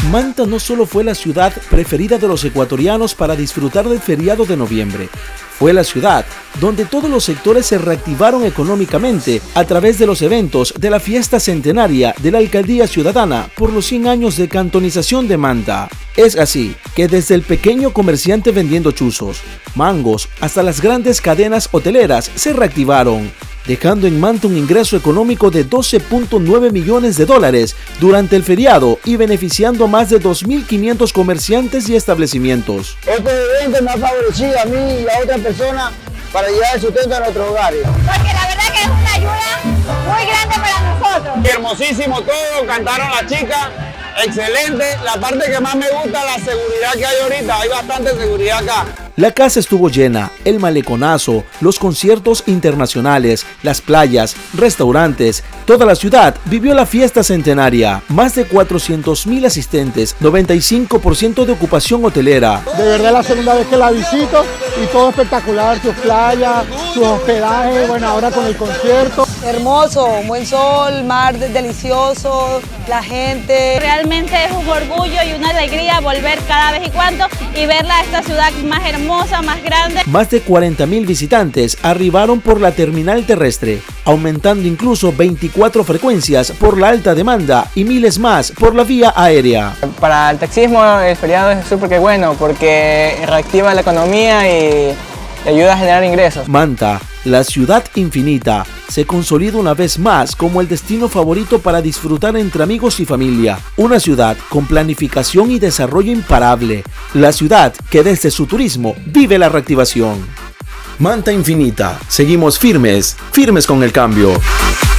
Manta no solo fue la ciudad preferida de los ecuatorianos para disfrutar del feriado de noviembre, fue la ciudad donde todos los sectores se reactivaron económicamente a través de los eventos de la fiesta centenaria de la Alcaldía Ciudadana por los 100 años de cantonización de Manta. Es así que desde el pequeño comerciante vendiendo chuzos, mangos, hasta las grandes cadenas hoteleras se reactivaron, dejando en Manta un ingreso económico de 12.9 millones de dólares durante el feriado y beneficiando a más de 2.500 comerciantes y establecimientos. Este evento me ha favorecido a mí y a otras personas para llevar el sustento a nuestros hogares. Porque la verdad que es una ayuda muy grande para nosotros. Hermosísimo todo, cantaron las chicas, excelente. La parte que más me gusta, la seguridad que hay ahorita, hay bastante seguridad acá. La casa estuvo llena, el maleconazo, los conciertos internacionales, las playas, restaurantes, toda la ciudad vivió la fiesta centenaria. Más de 400.000 asistentes, 95% de ocupación hotelera. De verdad es la segunda vez que la visito y todo espectacular, sus playas, sus hospedajes, bueno, ahora con el concierto. Hermoso, un buen sol, mar delicioso, la gente. Realmente es un orgullo y una alegría volver cada vez y cuando y verla a esta ciudad más hermosa, más grande. Más de 40.000 visitantes arribaron por la terminal terrestre, aumentando incluso 24 frecuencias por la alta demanda y miles más por la vía aérea. Para el taxismo el feriado es súper bueno porque reactiva la economía y ayuda a generar ingresos. Manta, la ciudad infinita, se consolida una vez más como el destino favorito para disfrutar entre amigos y familia. Una ciudad con planificación y desarrollo imparable. La ciudad que desde su turismo vive la reactivación. Manta infinita, seguimos firmes, firmes con el cambio.